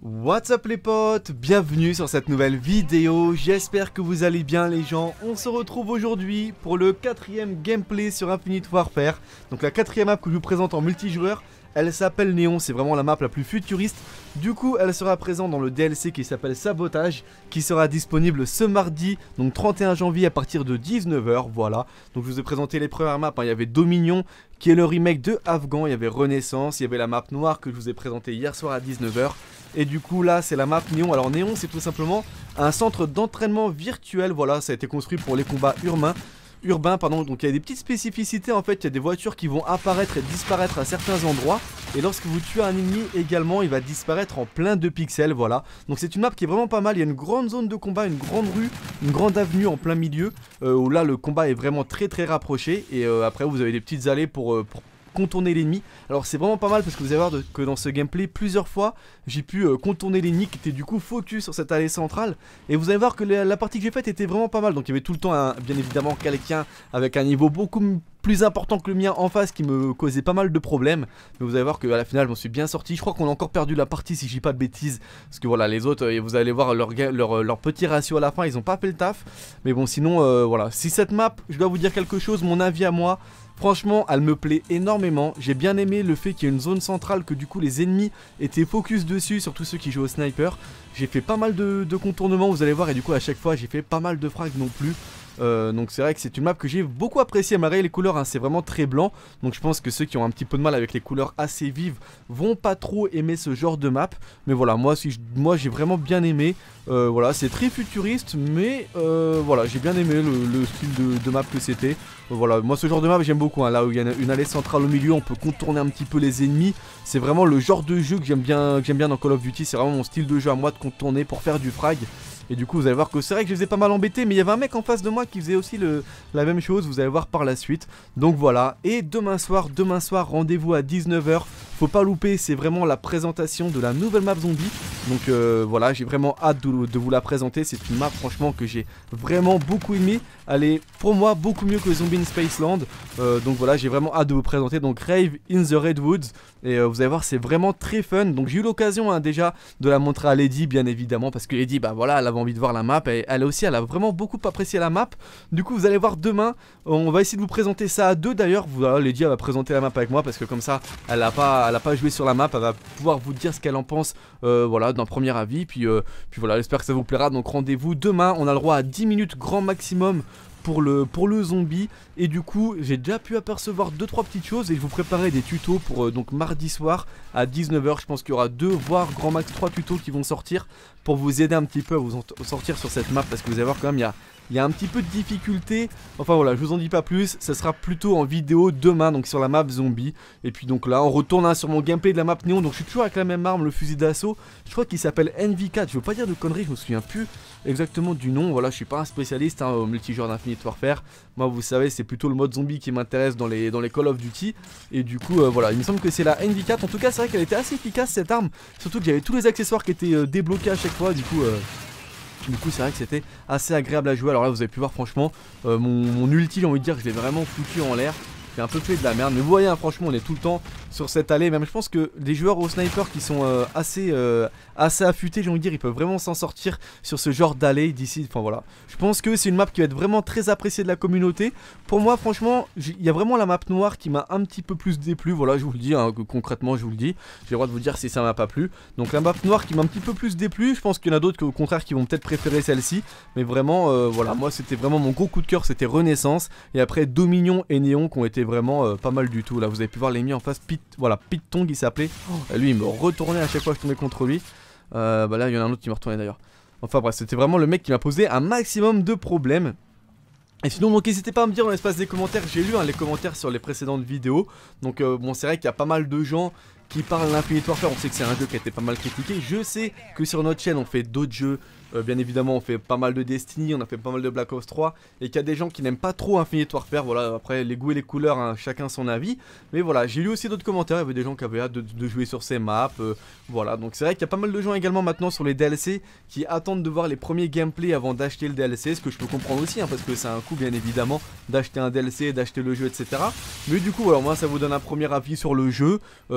What's up les potes, bienvenue sur cette nouvelle vidéo, j'espère que vous allez bien les gens. On se retrouve aujourd'hui pour le 4ème gameplay sur Infinite Warfare. Donc la 4ème map que je vous présente en multijoueur, elle s'appelle Néon, c'est vraiment la map la plus futuriste. Du coup elle sera présente dans le DLC qui s'appelle Sabotage, qui sera disponible ce mardi, donc 31 janvier à partir de 19 h, voilà. Donc je vous ai présenté les premières maps, il y avait Dominion, qui est le remake de Afghan, il y avait Renaissance, il y avait la map noire que je vous ai présentée hier soir à 19 h. Et du coup là c'est la map Néon. Alors Néon c'est tout simplement un centre d'entraînement virtuel. Voilà, ça a été construit pour les combats urbains pardon. Donc il y a des petites spécificités en fait. Il y a des voitures qui vont apparaître et disparaître à certains endroits. Et lorsque vous tuez un ennemi également, il va disparaître en plein de pixels. Voilà, donc c'est une map qui est vraiment pas mal. Il y a une grande zone de combat, une grande rue, une grande avenue en plein milieu, où là le combat est vraiment très rapproché. Et après vous avez des petites allées pour contourner l'ennemi. Alors c'est vraiment pas mal parce que vous allez voir que dans ce gameplay plusieurs fois j'ai pu contourner l'ennemi qui était du coup focus sur cette allée centrale. Et vous allez voir que la partie que j'ai faite était vraiment pas mal. Donc il y avait tout le temps bien évidemment quelqu'un avec un niveau beaucoup plus important que le mien en face qui me causait pas mal de problèmes. Mais vous allez voir qu'à la finale je m'en suis bien sorti. Je crois qu'on a encore perdu la partie si je dis pas de bêtises. Parce que voilà, les autres vous allez voir leur petit ratio à la fin, ils ont pas fait le taf. Mais bon sinon voilà, si cette map, je dois vous dire quelque chose, mon avis à moi, franchement elle me plaît énormément. J'ai bien aimé le fait qu'il y ait une zone centrale, que du coup les ennemis étaient focus dessus, surtout ceux qui jouent au sniper. J'ai fait pas mal de contournements vous allez voir, et du coup à chaque fois j'ai fait pas mal de frags non plus. Donc c'est vrai que c'est une map que j'ai beaucoup appréciée. Malgré les couleurs hein, c'est vraiment très blanc. Donc je pense que ceux qui ont un petit peu de mal avec les couleurs assez vives vont pas trop aimer ce genre de map. Mais voilà, moi j'ai vraiment bien aimé. Voilà, c'est très futuriste, mais voilà, j'ai bien aimé le style de map que c'était. Voilà, moi ce genre de map j'aime beaucoup hein, là où il y a une allée centrale au milieu, on peut contourner un petit peu les ennemis. C'est vraiment le genre de jeu que j'aime bien dans Call of Duty. C'est vraiment mon style de jeu à moi, de contourner pour faire du frag. Et du coup vous allez voir que c'est vrai que je les ai pas mal embêtés, mais il y avait un mec en face de moi qui faisait aussi la même chose, vous allez voir par la suite. Donc voilà, et demain soir rendez-vous à 19 h. Faut pas louper, c'est vraiment la présentation de la nouvelle map zombie. Donc voilà, j'ai vraiment hâte de vous la présenter. C'est une map franchement que j'ai vraiment beaucoup aimé. Elle est pour moi beaucoup mieux que Zombie in Spaceland. Donc voilà, j'ai vraiment hâte de vous présenter. Donc Rave in the Redwoods. Et vous allez voir, c'est vraiment très fun. Donc j'ai eu l'occasion hein, déjà de la montrer à Lady, bien évidemment, parce que Lady, bah voilà, elle avait envie de voir la map. Et elle aussi, elle a vraiment beaucoup apprécié la map. Du coup, vous allez voir demain, on va essayer de vous présenter ça à deux d'ailleurs. Voilà, Lady, elle va présenter la map avec moi parce que comme ça, elle a pas joué sur la map. Elle va pouvoir vous dire ce qu'elle en pense, voilà, d'un premier avis. Puis voilà, j'espère que ça vous plaira. Donc rendez-vous demain. On a le droit à 10 minutes grand maximum pour le zombie. Et du coup j'ai déjà pu apercevoir 2-3 petites choses. Et je vous préparais des tutos pour donc mardi soir à 19 h. Je pense qu'il y aura 2 voire grand max 3 tutos qui vont sortir pour vous aider un petit peu à vous sortir sur cette map. Parce que vous allez voir quand même il y a un petit peu de difficulté. Enfin voilà, je vous en dis pas plus. Ça sera plutôt en vidéo demain, donc sur la map zombie. Et puis donc là on retourne hein, sur mon gameplay de la map Néon. Donc je suis toujours avec la même arme, le fusil d'assaut. Je crois qu'il s'appelle NV4. Je veux pas dire de conneries, je me souviens plus exactement du nom. Voilà, je suis pas un spécialiste hein, au multijoueur d'Infinite Warfare. Moi vous savez, c'est plutôt le mode zombie qui m'intéresse dans les Call of Duty. Et du coup voilà, il me semble que c'est la NV4. En tout cas c'est vrai qu'elle était assez efficace cette arme. Surtout que j'avais tous les accessoires qui étaient débloqués à chaque fois. Du coup c'est vrai que c'était assez agréable à jouer. Alors là vous avez pu voir franchement mon ulti, j'ai envie de dire que je l'ai vraiment foutu en l'air. J'ai un peu fait de la merde, mais vous voyez hein, franchement on est tout le temps sur cette allée. Même je pense que des joueurs au sniper qui sont assez affûtés, j'ai envie de dire, ils peuvent vraiment s'en sortir sur ce genre d'allée d'ici. Enfin voilà, je pense que c'est une map qui va être vraiment très appréciée de la communauté. Pour moi franchement il y a vraiment la map noire qui m'a un petit peu plus déplu. Voilà, je vous le dis hein, concrètement je vous le dis, j'ai le droit de vous dire si ça m'a pas plu. Donc la map noire qui m'a un petit peu plus déplu. Je pense qu'il y en a d'autres au contraire qui vont peut-être préférer celle-ci. Mais vraiment voilà, moi c'était vraiment mon gros coup de cœur, c'était Renaissance. Et après Dominion et Néon qui ont été vraiment pas mal du tout. Là vous avez pu voir l'ennemi en face, voilà, Pit Tong il s'appelait. Lui il me retournait à chaque fois que je tombais contre lui. Bah là il y en a un autre qui me retournait d'ailleurs. Enfin bref, c'était vraiment le mec qui m'a posé un maximum de problèmes. Et sinon donc n'hésitez pas à me dire dans l'espace des commentaires. J'ai lu hein, les commentaires sur les précédentes vidéos. Donc bon c'est vrai qu'il y a pas mal de gens qui parlent d'Infinite Warfare. On sait que c'est un jeu qui a été pas mal critiqué. Je sais que sur notre chaîne on fait d'autres jeux Bien évidemment on fait pas mal de Destiny, on a fait pas mal de Black Ops 3. Et qu'il y a des gens qui n'aiment pas trop Infinite Warfare. Voilà, après les goûts et les couleurs, hein, chacun son avis. Mais voilà, j'ai lu aussi d'autres commentaires, il y avait des gens qui avaient hâte de jouer sur ces maps. Voilà, donc c'est vrai qu'il y a pas mal de gens également maintenant sur les DLC qui attendent de voir les premiers gameplays avant d'acheter le DLC. Ce que je peux comprendre aussi, hein, parce que c'est un coût bien évidemment d'acheter un DLC, d'acheter le jeu, etc. Mais du coup, alors moi ça vous donne un premier avis sur le jeu. Surtout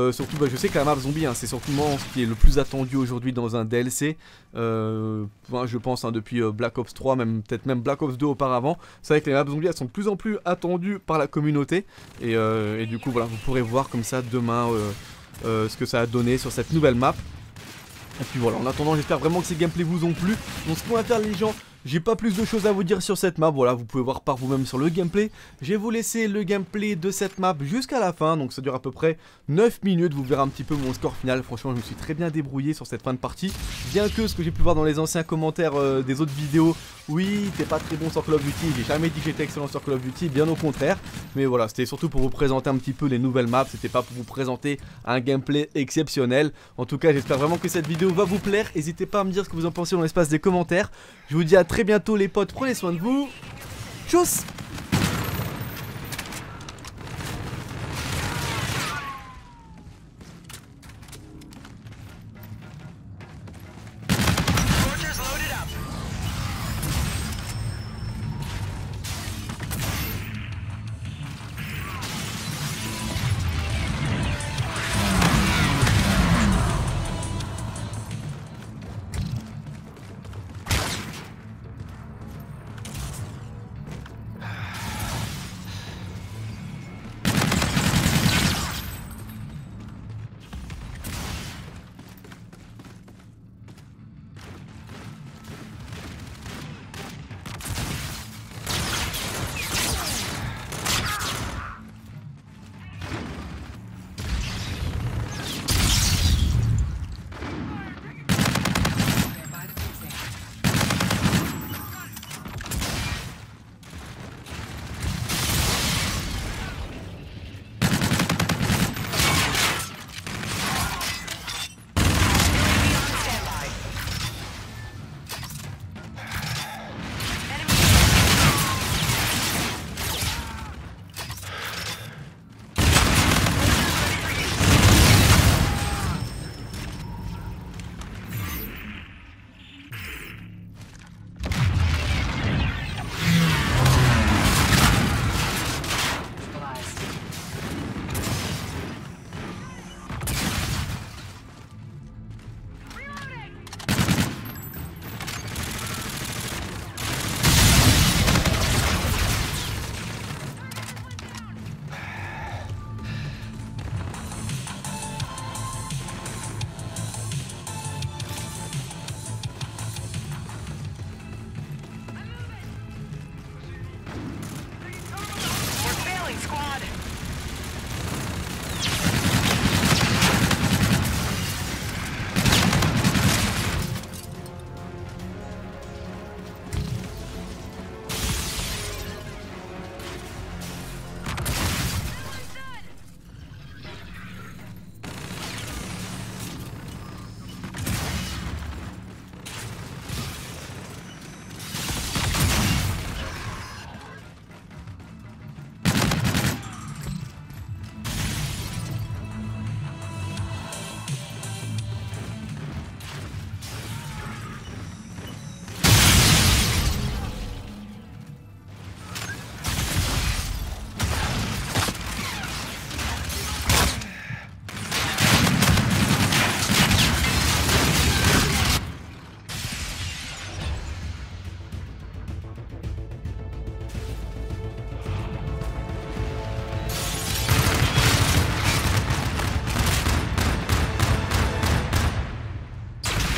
je sais que la map zombie, hein, c'est surtout ce qui est le plus attendu aujourd'hui dans un DLC. Je pense depuis Black Ops 3, peut-être même Black Ops 2 auparavant. C'est vrai que les maps zombies elles sont de plus en plus attendues par la communauté. Et du coup voilà, vous pourrez voir comme ça demain ce que ça a donné sur cette nouvelle map. Et puis voilà, en attendant j'espère vraiment que ces gameplays vous ont plu. Donc ce qu'on va faire les gens, j'ai pas plus de choses à vous dire sur cette map, voilà, vous pouvez voir par vous-même sur le gameplay. Je vais vous laisser le gameplay de cette map jusqu'à la fin, donc ça dure à peu près 9 minutes, vous verrez un petit peu mon score final. Franchement je me suis très bien débrouillé sur cette fin de partie. Bien que ce que j'ai pu voir dans les anciens commentaires des autres vidéos, oui t'es pas très bon sur Call of Duty, j'ai jamais dit que j'étais excellent sur Call of Duty, bien au contraire. Mais voilà, c'était surtout pour vous présenter un petit peu les nouvelles maps, c'était pas pour vous présenter un gameplay exceptionnel. En tout cas j'espère vraiment que cette vidéo va vous plaire, n'hésitez pas à me dire ce que vous en pensez dans l'espace des commentaires. Je vous dis à très bientôt les potes, prenez soin de vous. Tchuss!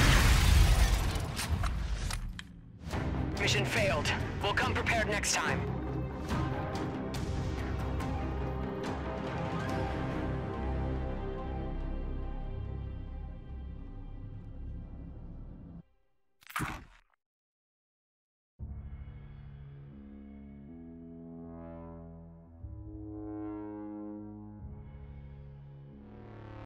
Mission failed. We'll come prepared next time.